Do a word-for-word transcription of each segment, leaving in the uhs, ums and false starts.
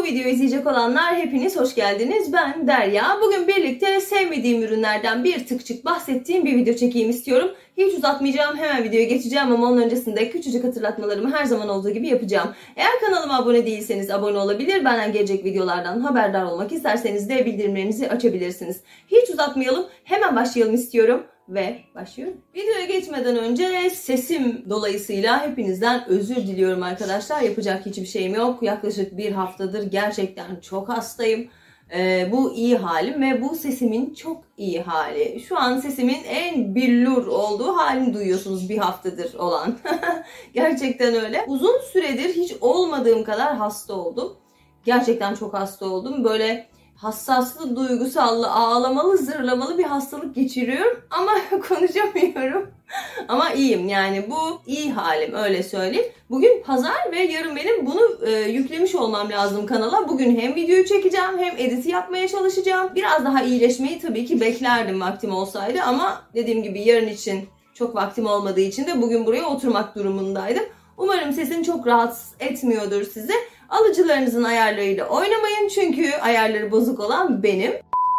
bu videoyu izleyecek olanlar hepiniz hoş geldiniz. Ben Derya. Bugün birlikte sevmediğim ürünlerden bir tıkçık bahsettiğim bir video çekeyim istiyorum. Hiç uzatmayacağım, hemen videoya geçeceğim ama onun öncesinde küçücük hatırlatmalarımı her zaman olduğu gibi yapacağım. Eğer kanalıma abone değilseniz abone olabilir, benden gelecek videolardan haberdar olmak isterseniz de bildirimlerinizi açabilirsiniz. Hiç uzatmayalım, hemen başlayalım istiyorum. Ve başlıyorum. Videoya geçmeden önce sesim dolayısıyla hepinizden özür diliyorum arkadaşlar. Yapacak hiçbir şeyim yok. Yaklaşık bir haftadır gerçekten çok hastayım. Ee, bu iyi halim ve bu sesimin çok iyi hali. Şu an sesimin en billur olduğu halini duyuyorsunuz bir haftadır olan. Gerçekten öyle. Uzun süredir hiç olmadığım kadar hasta oldum. Gerçekten çok hasta oldum. Böyle hassaslı, duygusallı, ağlamalı, zırlamalı bir hastalık geçiriyorum ama konuşamıyorum. Ama iyiyim, yani bu iyi halim, öyle söyleyeyim. Bugün pazar ve yarın benim bunu e, yüklemiş olmam lazım kanala. Bugün hem videoyu çekeceğim hem editi yapmaya çalışacağım. Biraz daha iyileşmeyi tabii ki beklerdim vaktim olsaydı ama dediğim gibi yarın için çok vaktim olmadığı için de bugün buraya oturmak durumundaydım. Umarım sesim çok rahatsız etmiyordur sizi. Alıcılarınızın ayarlarıyla oynamayın çünkü ayarları bozuk olan benim.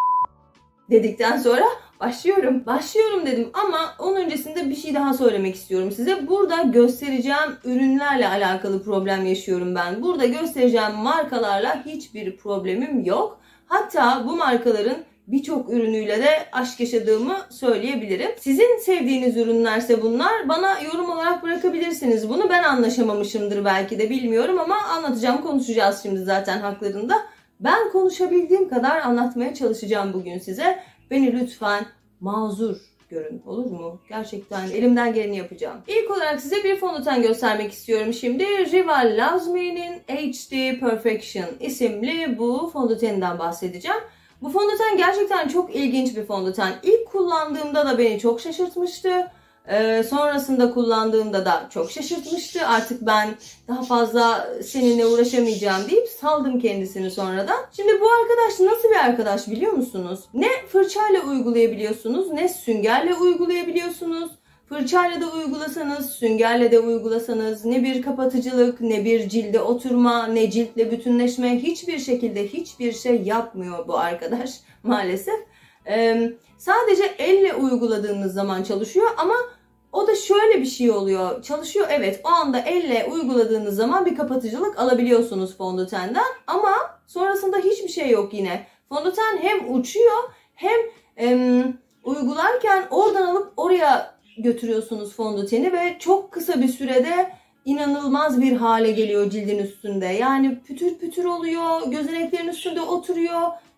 Dedikten sonra başlıyorum. Başlıyorum dedim ama onun öncesinde bir şey daha söylemek istiyorum size. Burada göstereceğim ürünlerle alakalı problem yaşıyorum ben. Burada göstereceğim markalarla hiçbir problemim yok. Hatta bu markaların birçok ürünüyle de aşk yaşadığımı söyleyebilirim. Sizin sevdiğiniz ürünlerse bunlar, bana yorum olarak bırakabilirsiniz bunu. Ben anlaşamamışımdır belki de, bilmiyorum ama anlatacağım, konuşacağız şimdi zaten haklarında. Ben konuşabildiğim kadar anlatmaya çalışacağım bugün size. Beni lütfen mazur görün, olur mu? Gerçekten elimden geleni yapacağım. İlk olarak size bir fondöten göstermek istiyorum şimdi. Rival Loves Me'nin H D Perfection isimli bu fondöteninden bahsedeceğim. Bu fondöten gerçekten çok ilginç bir fondöten. İlk kullandığımda da beni çok şaşırtmıştı. Ee, sonrasında kullandığımda da çok şaşırtmıştı. Artık ben daha fazla seninle uğraşamayacağım deyip saldım kendisini sonradan. Şimdi bu arkadaş nasıl bir arkadaş biliyor musunuz? Ne fırçayla uygulayabiliyorsunuz, ne süngerle uygulayabiliyorsunuz. Fırçayla da uygulasanız, süngerle de uygulasanız ne bir kapatıcılık, ne bir cilde oturma, ne ciltle bütünleşme, hiçbir şekilde hiçbir şey yapmıyor bu arkadaş maalesef. Ee, sadece elle uyguladığınız zaman çalışıyor ama o da şöyle bir şey oluyor. Çalışıyor, evet, o anda elle uyguladığınız zaman bir kapatıcılık alabiliyorsunuz fondötenden ama sonrasında hiçbir şey yok yine. Fondöten hem uçuyor hem e, uygularken oradan alıp oraya götürüyorsunuz fondöteni ve çok kısa bir sürede inanılmaz bir hale geliyor cildin üstünde. Yani pütür pütür oluyor, gözeneklerin üstünde oturuyor.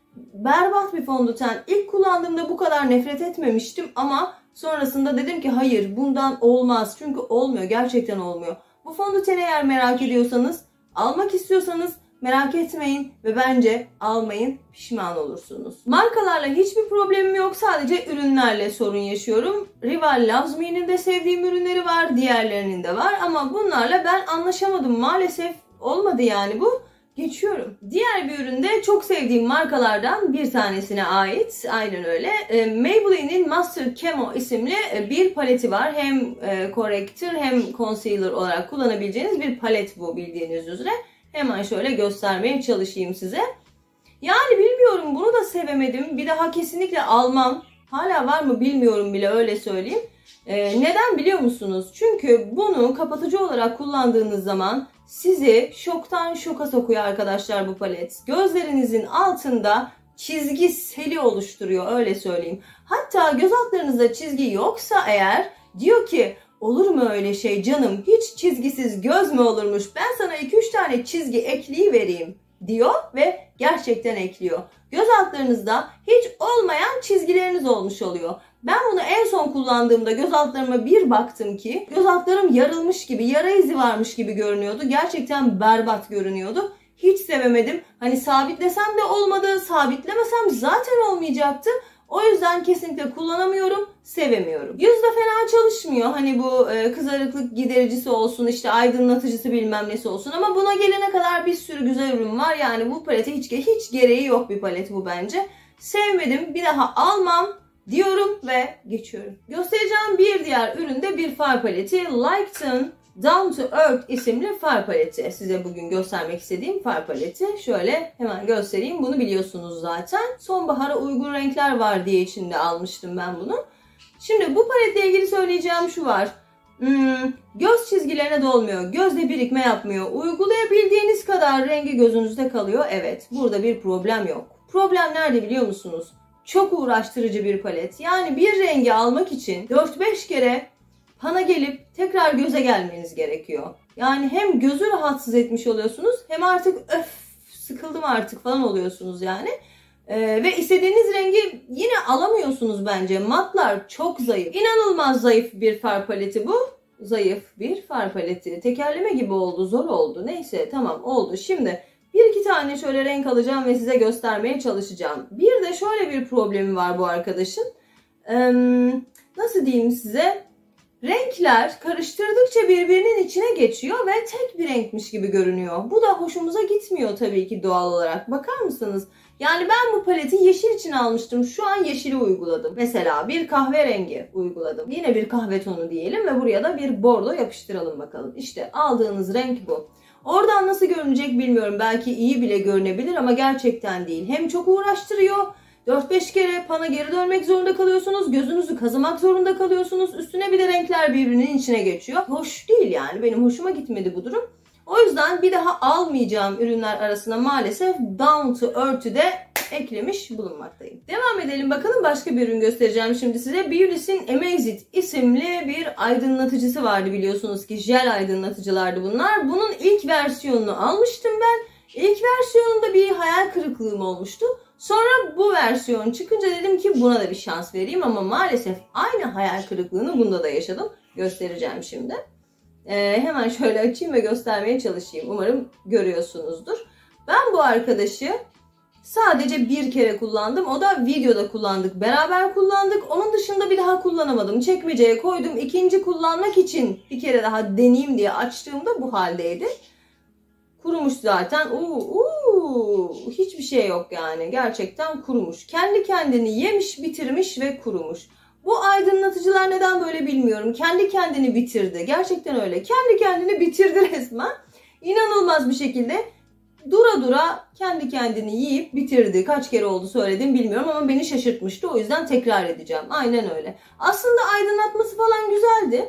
Berbat bir fondöten. İlk kullandığımda bu kadar nefret etmemiştim ama sonrasında dedim ki hayır, bundan olmaz. Çünkü olmuyor, gerçekten olmuyor. Bu fondöteni eğer merak ediyorsanız, almak istiyorsanız merak etmeyin ve bence almayın, pişman olursunuz. Markalarla hiçbir problemim yok, sadece ürünlerle sorun yaşıyorum. Rival Loves Me'nin de sevdiğim ürünleri var, diğerlerinin de var ama bunlarla ben anlaşamadım maalesef, olmadı yani bu. Geçiyorum. Diğer bir üründe çok sevdiğim markalardan bir tanesine ait. Aynen öyle. E, Maybelline'in Master Camo isimli bir paleti var. Hem e, corrector hem concealer olarak kullanabileceğiniz bir palet bu, bildiğiniz üzere. Hemen şöyle göstermeye çalışayım size. Yani bilmiyorum, bunu da sevemedim. Bir daha kesinlikle almam. Hala var mı bilmiyorum bile, öyle söyleyeyim. Ee, neden biliyor musunuz? Çünkü bunu kapatıcı olarak kullandığınız zaman sizi şoktan şoka sokuyor arkadaşlar bu palet. Gözlerinizin altında çizgi seli oluşturuyor, öyle söyleyeyim. Hatta göz altlarınızda çizgi yoksa eğer diyor ki olur mu öyle şey canım, hiç çizgisiz göz mü olurmuş, ben sana iki üç tane çizgi ekleyivereyim diyor ve gerçekten ekliyor. Göz altlarınızda hiç olmayan çizgileriniz olmuş oluyor. Ben bunu en son kullandığımda göz altlarıma bir baktım ki göz altlarım yarılmış gibi, yara izi varmış gibi görünüyordu. Gerçekten berbat görünüyordu. Hiç sevemedim. Hani sabitlesem de olmadı, sabitlemesem zaten olmayacaktı. O yüzden kesinlikle kullanamıyorum, sevemiyorum. Yüzde fena çalışmıyor. Hani bu e, kızarıklık gidericisi olsun, işte aydınlatıcısı bilmem nesi olsun. Ama buna gelene kadar bir sürü güzel ürün var. Yani bu palete hiç, hiç gereği yok bir palet bu bence. Sevmedim, bir daha almam diyorum ve geçiyorum. Göstereceğim bir diğer ürün de bir far paleti. Like'ın Down to Earth isimli far paleti. Size bugün göstermek istediğim far paleti. Şöyle hemen göstereyim. Bunu biliyorsunuz zaten. Sonbahara uygun renkler var diye içinde almıştım ben bunu. Şimdi bu paletle ilgili söyleyeceğim şu var. Hmm, göz çizgilerine dolmuyor. Gözde birikme yapmıyor. Uygulayabildiğiniz kadar rengi gözünüzde kalıyor. Evet, burada bir problem yok. Problem nerede biliyor musunuz? Çok uğraştırıcı bir palet. Yani bir rengi almak için dört beş kere pana gelip tekrar göze gelmeniz gerekiyor. Yani hem gözü rahatsız etmiş oluyorsunuz hem artık öf sıkıldım artık falan oluyorsunuz yani. Ee, ve istediğiniz rengi yine alamıyorsunuz bence. Matlar çok zayıf. İnanılmaz zayıf bir far paleti bu. Zayıf bir far paleti. Tekerleme gibi oldu, zor oldu. Neyse tamam oldu. Şimdi bir iki tane şöyle renk alacağım ve size göstermeye çalışacağım. Bir de şöyle bir problemi var bu arkadaşın. Ee, nasıl diyeyim size? Renkler karıştırdıkça birbirinin içine geçiyor ve tek bir renkmiş gibi görünüyor. Bu da hoşumuza gitmiyor tabii ki doğal olarak. Bakar mısınız? Yani ben bu paleti yeşil için almıştım. Şu an yeşili uyguladım. Mesela bir kahverengi uyguladım. Yine bir kahve tonu diyelim ve buraya da bir bordo yapıştıralım bakalım. İşte aldığınız renk bu. Oradan nasıl görünecek bilmiyorum. Belki iyi bile görünebilir ama gerçekten değil. Hem çok uğraştırıyor. dört beş kere pana geri dönmek zorunda kalıyorsunuz. Gözünüzü kazımak zorunda kalıyorsunuz. Üstüne bir de renkler birbirinin içine geçiyor. Hoş değil yani. Benim hoşuma gitmedi bu durum. O yüzden bir daha almayacağım ürünler arasına maalesef Down to Earth'ü de eklemiş bulunmaktayım. Devam edelim bakalım, başka bir ürün göstereceğim şimdi size. Beaulis'in Amazit isimli bir aydınlatıcısı vardı biliyorsunuz ki. Jel aydınlatıcılardı bunlar. Bunun ilk versiyonunu almıştım ben. İlk versiyonunda bir hayal kırıklığım olmuştu. Sonra bu versiyon çıkınca dedim ki buna da bir şans vereyim ama maalesef aynı hayal kırıklığını bunda da yaşadım. Göstereceğim şimdi. Ee, hemen şöyle açayım ve göstermeye çalışayım. Umarım görüyorsunuzdur. Ben bu arkadaşı sadece bir kere kullandım. O da videoda kullandık. Beraber kullandık. Onun dışında bir daha kullanamadım. Çekmeceye koydum. İkinci kullanmak için bir kere daha deneyeyim diye açtığımda bu haldeydi. Kurumuş zaten. Uuu, uuu, hiçbir şey yok yani. Gerçekten kurumuş. Kendi kendini yemiş, bitirmiş ve kurumuş. Bu aydınlatıcılar neden böyle bilmiyorum. Kendi kendini bitirdi. Gerçekten öyle. Kendi kendini bitirdi resmen. İnanılmaz bir şekilde dura dura kendi kendini yiyip bitirdi. Kaç kere oldu söyledim bilmiyorum ama beni şaşırtmıştı. O yüzden tekrar edeceğim. Aynen öyle. Aslında aydınlatması falan güzeldi.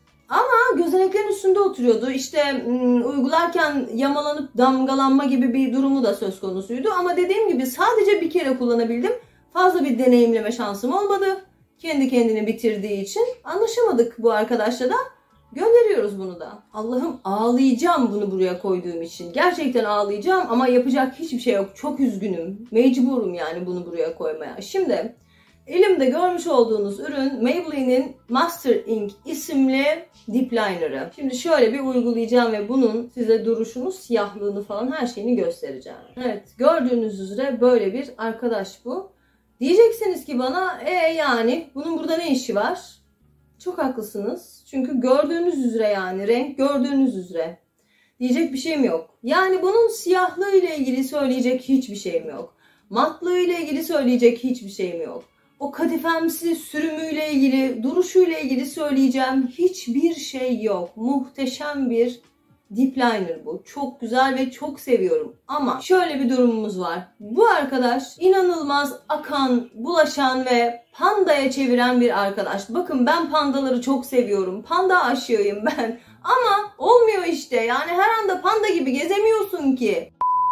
Ama gözeneklerin üstünde oturuyordu. İşte uygularken yamalanıp damgalanma gibi bir durumu da söz konusuydu. Ama dediğim gibi sadece bir kere kullanabildim. Fazla bir deneyimleme şansım olmadı. Kendi kendini bitirdiği için anlaşamadık bu arkadaşla da. Gönderiyoruz bunu da. Allah'ım ağlayacağım bunu buraya koyduğum için. Gerçekten ağlayacağım ama yapacak hiçbir şey yok. Çok üzgünüm. Mecburum yani bunu buraya koymaya. Şimdi elimde görmüş olduğunuz ürün Maybelline'in Master Ink isimli Dip Liner'ı. Şimdi şöyle bir uygulayacağım ve bunun size duruşunu, siyahlığını falan her şeyini göstereceğim. Evet, gördüğünüz üzere böyle bir arkadaş bu. Diyeceksiniz ki bana e yani bunun burada ne işi var? Çok haklısınız. Çünkü gördüğünüz üzere yani renk gördüğünüz üzere. Diyecek bir şeyim yok. Yani bunun siyahlığı ile ilgili söyleyecek hiçbir şeyim yok. Matlığı ile ilgili söyleyecek hiçbir şeyim yok. O kadifemsi sürümüyle ilgili, duruşuyla ilgili söyleyeceğim hiçbir şey yok. Muhteşem bir Dip Liner bu. Çok güzel ve çok seviyorum. Ama şöyle bir durumumuz var. Bu arkadaş inanılmaz akan, bulaşan ve pandaya çeviren bir arkadaş. Bakın ben pandaları çok seviyorum. Panda aşığıyım ben. Ama olmuyor işte. Yani her anda panda gibi gezemiyorsun ki.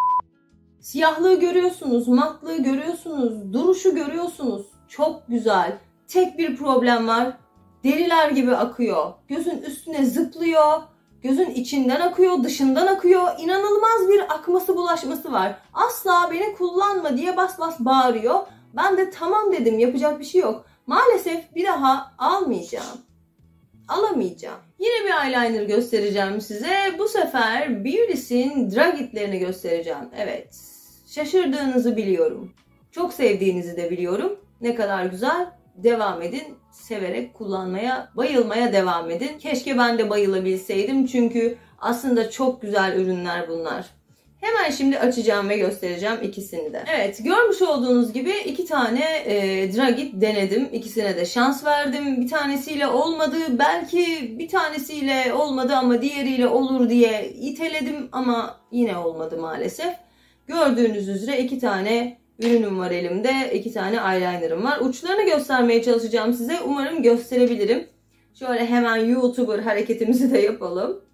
Siyahlığı görüyorsunuz, matlığı görüyorsunuz, duruşu görüyorsunuz. Çok güzel. Tek bir problem var. Deriler gibi akıyor. Gözün üstüne zıplıyor. Gözün içinden akıyor, dışından akıyor. İnanılmaz bir akması, bulaşması var. Asla beni kullanma diye bas bas bağırıyor. Ben de tamam dedim, yapacak bir şey yok. Maalesef bir daha almayacağım. Alamayacağım. Yine bir eyeliner göstereceğim size. Bu sefer Beaulis'in Dragit'lerini göstereceğim. Evet. Şaşırdığınızı biliyorum. Çok sevdiğinizi de biliyorum. Ne kadar güzel. Devam edin. Severek kullanmaya, bayılmaya devam edin. Keşke ben de bayılabilseydim. Çünkü aslında çok güzel ürünler bunlar. Hemen şimdi açacağım ve göstereceğim ikisini de. Evet, görmüş olduğunuz gibi iki tane e, Dragit denedim. İkisine de şans verdim. Bir tanesiyle olmadı. Belki bir tanesiyle olmadı ama diğeriyle olur diye iteledim ama yine olmadı maalesef. Gördüğünüz üzere iki tane ürünüm var elimde. iki tane eyelinerım var. Uçlarını göstermeye çalışacağım size. Umarım gösterebilirim. Şöyle hemen YouTuber hareketimizi de yapalım.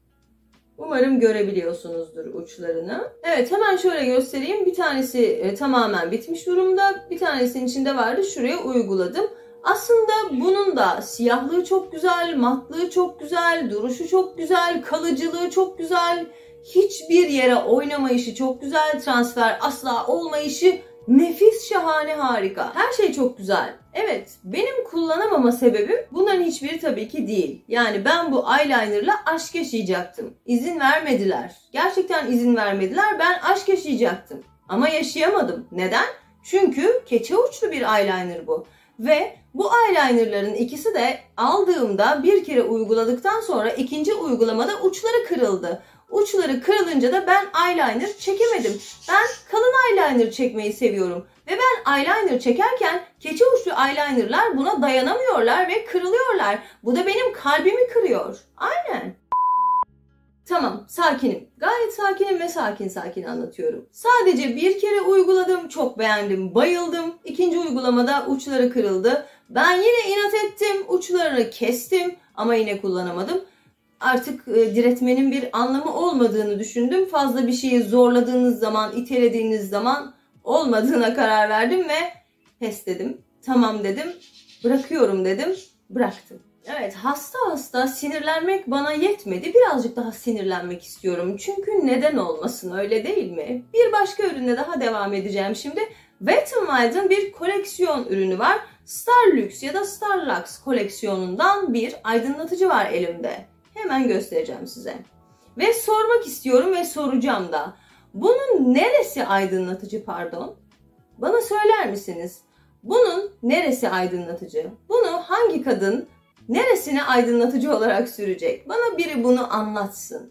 Umarım görebiliyorsunuzdur uçlarını. Evet, hemen şöyle göstereyim. Bir tanesi e, tamamen bitmiş durumda. Bir tanesinin içinde vardı. Şuraya uyguladım. Aslında bunun da siyahlığı çok güzel, matlığı çok güzel, duruşu çok güzel, kalıcılığı çok güzel. Hiçbir yere oynamayışı çok güzel, transfer asla olmayışı nefis, şahane, harika. Her şey çok güzel. Evet, benim kullanamama sebebim bunların hiçbiri tabii ki değil. Yani ben bu eyelinerla aşk yaşayacaktım. İzin vermediler. Gerçekten izin vermediler. Ben aşk yaşayacaktım. Ama yaşayamadım. Neden? Çünkü keçe uçlu bir eyeliner bu. Ve bu eyelinerların ikisi de aldığımda bir kere uyguladıktan sonra ikinci uygulamada uçları kırıldı. Uçları kırılınca da ben eyeliner çekemedim. Ben kalın eyeliner çekmeyi seviyorum. Ve ben eyeliner çekerken keçe uçlu eyelinerlar buna dayanamıyorlar ve kırılıyorlar. Bu da benim kalbimi kırıyor. Aynen. Tamam, sakinim. Gayet sakinim ve sakin sakin anlatıyorum. Sadece bir kere uyguladım, çok beğendim, bayıldım. İkinci uygulamada uçları kırıldı. Ben yine inat ettim, uçlarını kestim ama yine kullanamadım. Artık e, diretmenin bir anlamı olmadığını düşündüm. Fazla bir şeyi zorladığınız zaman, itelediğiniz zaman olmadığına karar verdim ve pes dedim. Tamam dedim, bırakıyorum dedim, bıraktım. Evet, hasta hasta sinirlenmek bana yetmedi. Birazcık daha sinirlenmek istiyorum. Çünkü neden olmasın, öyle değil mi? Bir başka ürünle daha devam edeceğim şimdi. Wet n Wild'ın bir koleksiyon ürünü var. Starlux ya da Starlux koleksiyonundan bir aydınlatıcı var elimde. Hemen göstereceğim size. Ve sormak istiyorum ve soracağım da. Bunun neresi aydınlatıcı pardon? Bana söyler misiniz? Bunun neresi aydınlatıcı? Bunu hangi kadın neresine aydınlatıcı olarak sürecek? Bana biri bunu anlatsın.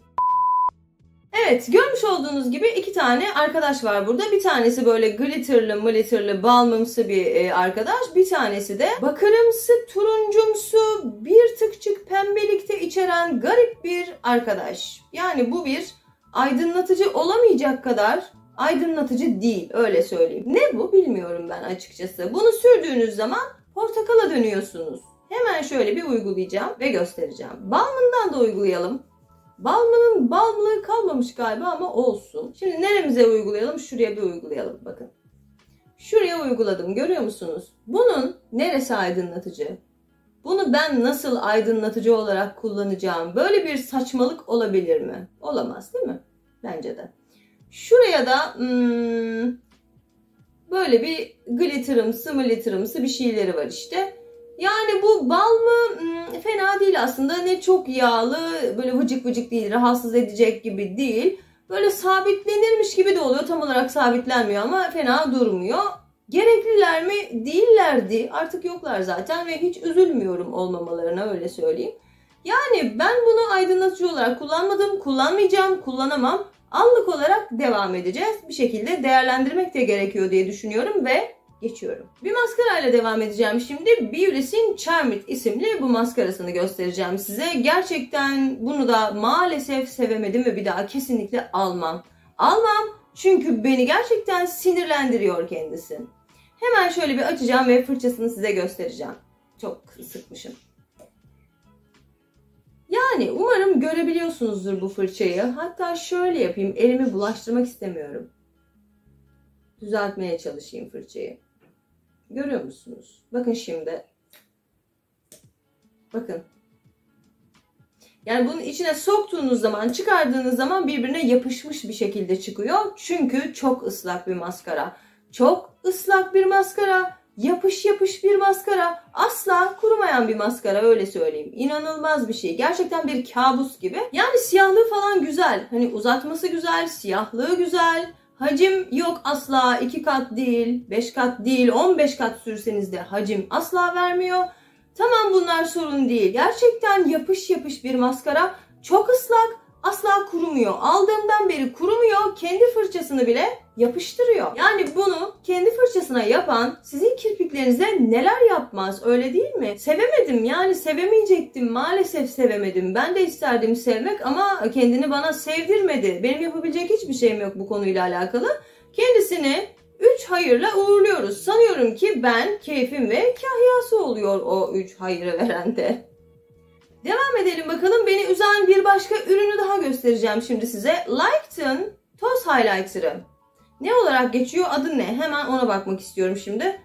Evet, görmüş olduğunuz gibi iki tane arkadaş var burada. Bir tanesi böyle glitterlı glitterlı balmımsı bir arkadaş. Bir tanesi de bakırımsı turuncumsu bir tıkçık pembelikte içeren garip bir arkadaş. Yani bu bir aydınlatıcı olamayacak kadar aydınlatıcı değil, öyle söyleyeyim. Ne bu bilmiyorum ben açıkçası. Bunu sürdüğünüz zaman portakala dönüyorsunuz. Hemen şöyle bir uygulayacağım ve göstereceğim. Balmından da uygulayalım. Balmının balmlığı kalmamış galiba ama olsun. Şimdi neremize uygulayalım? Şuraya bir uygulayalım bakın. Şuraya uyguladım, görüyor musunuz? Bunun neresi aydınlatıcı? Bunu ben nasıl aydınlatıcı olarak kullanacağım? Böyle bir saçmalık olabilir mi? Olamaz değil mi? Bence de. Şuraya da hmm, böyle bir glitterımsı glitterımsı bir şeyleri var işte. Yani bu balmı hmm, fena değil aslında. Ne çok yağlı, böyle vıcık vıcık değil, rahatsız edecek gibi değil. Böyle sabitlenirmiş gibi de oluyor. Tam olarak sabitlenmiyor ama fena durmuyor. Gerekliler mi? Değillerdi. Artık yoklar zaten ve hiç üzülmüyorum olmamalarına, öyle söyleyeyim. Yani ben bunu aydınlatıcı olarak kullanmadım, kullanmayacağım, kullanamam. Anlık olarak devam edeceğiz. Bir şekilde değerlendirmek de gerekiyor diye düşünüyorum ve geçiyorum. Bir maskarayla devam edeceğim şimdi. Beauty's'in Charmit isimli bu maskarasını göstereceğim size. Gerçekten bunu da maalesef sevemedim ve bir daha kesinlikle almam. Almam çünkü beni gerçekten sinirlendiriyor kendisi. Hemen şöyle bir açacağım ve fırçasını size göstereceğim. Çok sıkmışım. Yani umarım görebiliyorsunuzdur bu fırçayı. Hatta şöyle yapayım. Elimi bulaştırmak istemiyorum. Düzeltmeye çalışayım fırçayı. Görüyor musunuz? Bakın şimdi. Bakın. Yani bunun içine soktuğunuz zaman, çıkardığınız zaman birbirine yapışmış bir şekilde çıkıyor. Çünkü çok ıslak bir maskara. Çok ıslak bir maskara. Yapış yapış bir maskara. Asla kurumayan bir maskara, öyle söyleyeyim. İnanılmaz bir şey. Gerçekten bir kabus gibi. Yani siyahlığı falan güzel. Hani uzatması güzel, siyahlığı güzel. Hacim yok asla, iki kat değil, beş kat değil, on beş kat sürseniz de hacim asla vermiyor. Tamam, bunlar sorun değil. Gerçekten yapış yapış bir maskara. Çok ıslak asla kurumuyor. Aldığımdan beri kurumuyor. Kendi fırçasını bile yapıştırıyor. Yani bunu kendi fırçasına yapan sizin kirpiklerinize neler yapmaz, öyle değil mi? Sevemedim, yani sevemeyecektim. Maalesef sevemedim. Ben de isterdim sevmek ama kendini bana sevdirmedi. Benim yapabilecek hiçbir şeyim yok bu konuyla alakalı. Kendisini üç hayırla uğurluyoruz. Sanıyorum ki ben keyfim ve kahyası oluyor o üç hayırı verende. Devam edelim bakalım. Beni üzen bir başka ürünü daha göstereceğim şimdi size. Lighten Toz Highlighter'ı. Ne olarak geçiyor? Adı ne? Hemen ona bakmak istiyorum şimdi.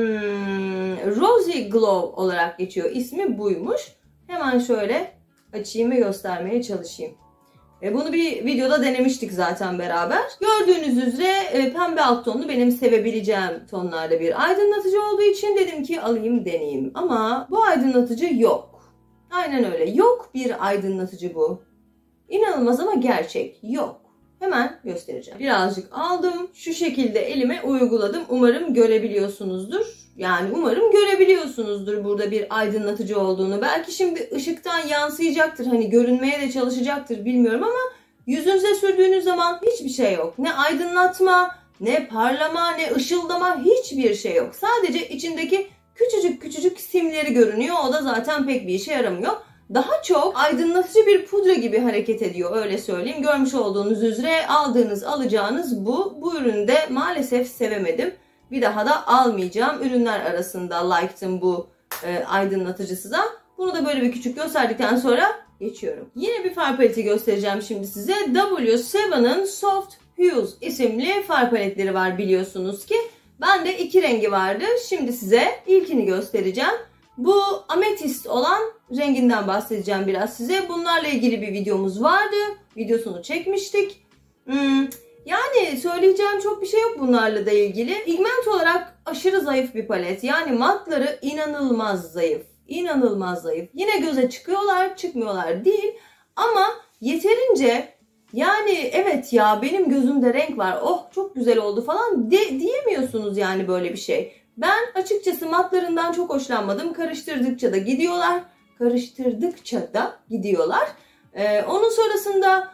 Hmm, Rosy Glow olarak geçiyor. İsmi buymuş. Hemen şöyle açayım ve göstermeye çalışayım. E bunu bir videoda denemiştik zaten beraber. Gördüğünüz üzere pembe alt tonlu benim sevebileceğim tonlarda bir aydınlatıcı olduğu için dedim ki alayım deneyeyim. Ama bu aydınlatıcı yok. Aynen öyle. Yok bir aydınlatıcı bu. İnanılmaz ama gerçek. Yok. Hemen göstereceğim. Birazcık aldım. Şu şekilde elime uyguladım. Umarım görebiliyorsunuzdur. Yani umarım görebiliyorsunuzdur burada bir aydınlatıcı olduğunu. Belki şimdi ışıktan yansıyacaktır. Hani görünmeye de çalışacaktır bilmiyorum ama yüzünüze sürdüğünüz zaman hiçbir şey yok. Ne aydınlatma, ne parlama, ne ışıldama, hiçbir şey yok. Sadece içindeki küçücük küçücük simleri görünüyor. O da zaten pek bir işe yaramıyor. Daha çok aydınlatıcı bir pudra gibi hareket ediyor, öyle söyleyeyim. Görmüş olduğunuz üzere aldığınız alacağınız bu. Bu ürünü de maalesef sevemedim. Bir daha da almayacağım. Ürünler arasında Lighten bu e, aydınlatıcısı da. Bunu da böyle bir küçük gösterdikten sonra geçiyorum. Yine bir far paleti göstereceğim şimdi size. W seven'ın Soft Hues isimli far paletleri var biliyorsunuz ki. Bende iki rengi vardı. Şimdi size ilkini göstereceğim. Bu ametist olan renginden bahsedeceğim biraz size. Bunlarla ilgili bir videomuz vardı. Videosunu çekmiştik. Hmm, yani söyleyeceğim çok bir şey yok bunlarla da ilgili. Pigment olarak aşırı zayıf bir palet. Yani matları inanılmaz zayıf. İnanılmaz zayıf. Yine göze çıkıyorlar, çıkmıyorlar değil. Ama yeterince, yani evet ya benim gözümde renk var, oh çok güzel oldu falan de, diyemiyorsunuz yani böyle bir şey. Ben açıkçası matlarından çok hoşlanmadım. Karıştırdıkça da gidiyorlar. Karıştırdıkça da gidiyorlar. Ee, onun sonrasında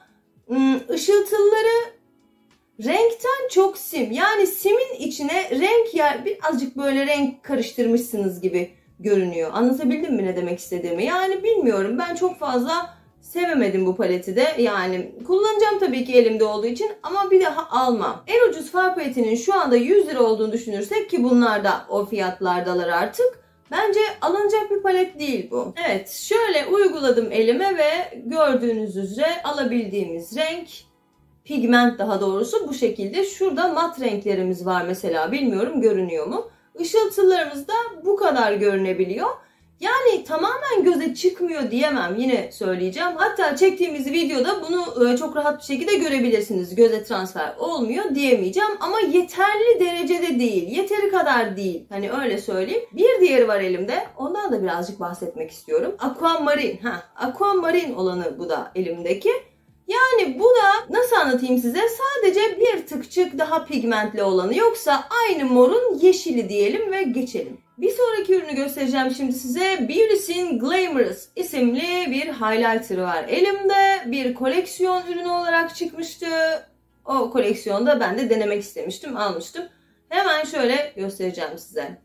ışıltıları renkten çok sim. Yani simin içine renk yer, birazcık böyle renk karıştırmışsınız gibi görünüyor. Anlatabildim mi ne demek istediğimi? Yani bilmiyorum. Ben çok fazla sevemedim bu paleti de. Yani kullanacağım tabii ki elimde olduğu için ama bir daha almam. En ucuz far paletinin şu anda yüz lira olduğunu düşünürsek ki bunlar da o fiyatlardalar artık. Bence alınacak bir palet değil bu. Evet, şöyle uyguladım elime ve gördüğünüz üzere alabildiğimiz renk, pigment daha doğrusu bu şekilde. Şurada mat renklerimiz var mesela, bilmiyorum görünüyor mu? Işıltılarımız da bu kadar görünebiliyor. Yani tamamen göze çıkmıyor diyemem, yine söyleyeceğim. Hatta çektiğimiz videoda bunu çok rahat bir şekilde görebilirsiniz. Göze transfer olmuyor diyemeyeceğim ama yeterli derecede değil. Yeteri kadar değil. Hani öyle söyleyeyim. Bir diğeri var elimde. Ondan da birazcık bahsetmek istiyorum. Aquamarine. Ha, Aquamarine olanı bu da elimdeki. Yani bu da nasıl anlatayım size, sadece bir tıkçık daha pigmentli olanı, yoksa aynı morun yeşili diyelim ve geçelim. Bir sonraki ürünü göstereceğim şimdi size. Beauty's'in Glamorous isimli bir highlighter var elimde. Bir koleksiyon ürünü olarak çıkmıştı. O koleksiyonda ben de denemek istemiştim, almıştım. Hemen şöyle göstereceğim size.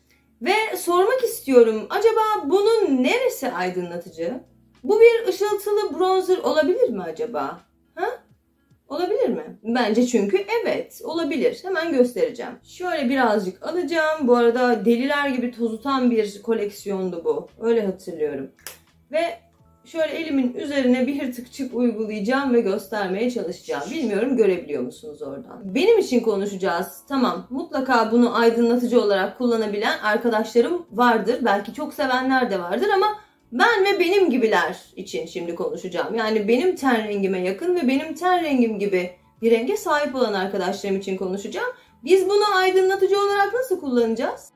Ve sormak istiyorum, acaba bunun neresi aydınlatıcı? Bu bir ışıltılı bronzer olabilir mi acaba? Ha? Olabilir mi? Bence çünkü evet olabilir. Hemen göstereceğim. Şöyle birazcık alacağım. Bu arada deliler gibi tozutan bir koleksiyondu bu. Öyle hatırlıyorum. Ve şöyle elimin üzerine bir tıkçık uygulayacağım ve göstermeye çalışacağım. Bilmiyorum görebiliyor musunuz oradan? Benim için konuşacağız. Tamam, mutlaka bunu aydınlatıcı olarak kullanabilen arkadaşlarım vardır. Belki çok sevenler de vardır ama ben ve benim gibiler için şimdi konuşacağım. Yani benim ten rengime yakın ve benim ten rengim gibi bir renge sahip olan arkadaşlarım için konuşacağım. Biz bunu aydınlatıcı olarak nasıl kullanacağız?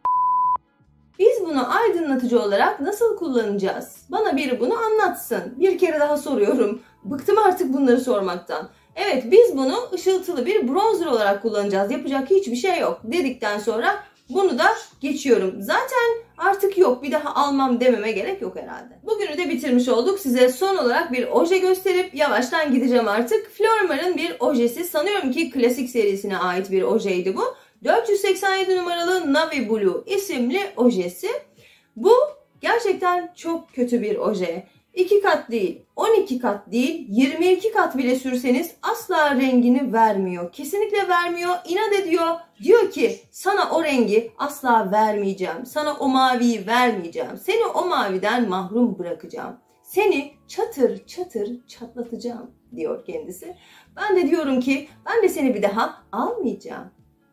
Biz bunu aydınlatıcı olarak nasıl kullanacağız? Bana biri bunu anlatsın. Bir kere daha soruyorum. Bıktım artık bunları sormaktan. Evet, biz bunu ışıltılı bir bronzer olarak kullanacağız. Yapacak hiçbir şey yok dedikten sonra Bunu da geçiyorum. Zaten artık yok, bir daha almam dememe gerek yok herhalde. Bugünü de bitirmiş olduk. Size son olarak bir oje gösterip yavaştan gideceğim artık. Flormar'ın bir ojesi. Sanıyorum ki klasik serisine ait bir ojeydi bu. dört yüz seksen yedi numaralı Navy Blue isimli ojesi. Bu gerçekten çok kötü bir oje. iki kat değil, on iki kat değil, yirmi iki kat bile sürseniz asla rengini vermiyor. Kesinlikle vermiyor. İnat ediyor. Diyor ki sana o rengi asla vermeyeceğim. Sana o maviyi vermeyeceğim. Seni o maviden mahrum bırakacağım. Seni çatır çatır çatlatacağım diyor kendisi. Ben de diyorum ki ben de seni bir daha almayacağım.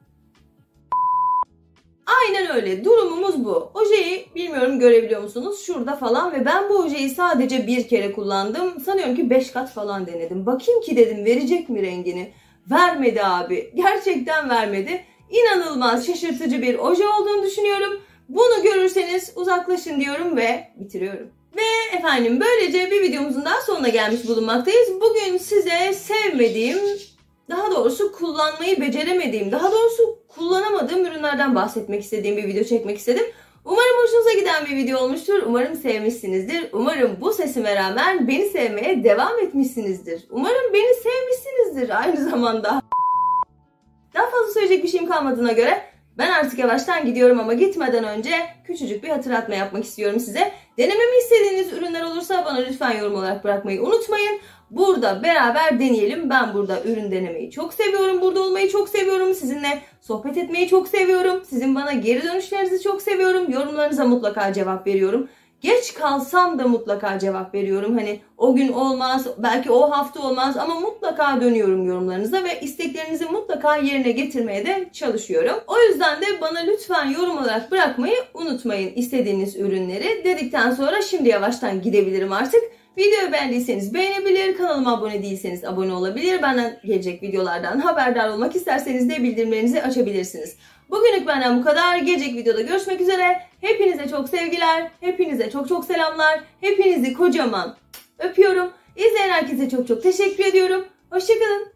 Aynen öyle. Durumumuz bu. Ojeyi bilmiyorum görebiliyor musunuz? Şurada falan ve ben bu ojeyi sadece bir kere kullandım. Sanıyorum ki beş kat falan denedim. Bakayım ki dedim verecek mi rengini? Vermedi abi. Gerçekten vermedi. İnanılmaz şaşırtıcı bir oje olduğunu düşünüyorum. Bunu görürseniz uzaklaşın diyorum ve bitiriyorum. Ve efendim böylece bir videomuzun daha sonuna gelmiş bulunmaktayız. Bugün size sevmediğim, daha doğrusu kullanmayı beceremediğim, daha doğrusu kullanamadığım ürünlerden bahsetmek istediğim bir video çekmek istedim. Umarım hoşunuza giden bir video olmuştur. Umarım sevmişsinizdir. Umarım bu sesime rağmen beni sevmeye devam etmişsinizdir. Umarım beni sevmişsinizdir aynı zamanda. Daha fazla söyleyecek bir şeyim kalmadığına göre ben artık yavaştan gidiyorum ama gitmeden önce küçücük bir hatırlatma yapmak istiyorum size. Denememi istediğiniz ürünler olursa bana lütfen yorum olarak bırakmayı unutmayın. Burada beraber deneyelim. Ben burada ürün denemeyi çok seviyorum. Burada olmayı çok seviyorum. Sizinle sohbet etmeyi çok seviyorum. Sizin bana geri dönüşlerinizi çok seviyorum. Yorumlarınıza mutlaka cevap veriyorum. Geç kalsam da mutlaka cevap veriyorum. Hani o gün olmaz, belki o hafta olmaz ama mutlaka dönüyorum yorumlarınıza ve isteklerinizi mutlaka yerine getirmeye de çalışıyorum. O yüzden de bana lütfen yorum olarak bırakmayı unutmayın istediğiniz ürünleri. Dedikten sonra şimdi yavaştan gidebilirim artık. Videoyu beğendiyseniz beğenebilir, kanalıma abone değilseniz abone olabilir. Benden gelecek videolardan haberdar olmak isterseniz de bildirimlerinizi açabilirsiniz. Bugünlük benden bu kadar. Gelecek videoda görüşmek üzere. Hepinize çok sevgiler, hepinize çok çok selamlar. Hepinizi kocaman öpüyorum. İzleyen herkese çok çok teşekkür ediyorum. Hoşçakalın.